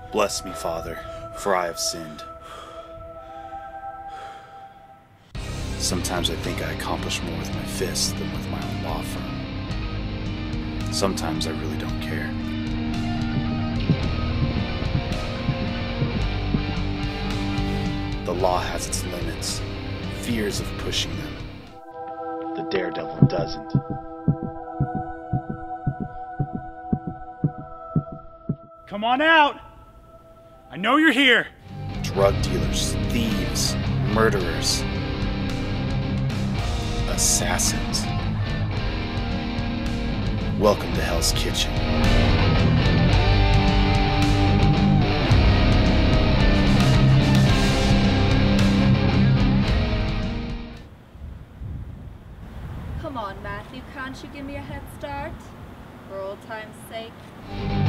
Bless me, Father, for I have sinned. Sometimes I think I accomplish more with my fists than with my own law firm. Sometimes I really don't care. The law has its limits, fears of pushing them. The Daredevil doesn't. Come on out! I know you're here! Drug dealers, thieves, murderers, assassins. Welcome to Hell's Kitchen. Come on, Matthew, can't you give me a head start? For old time's sake.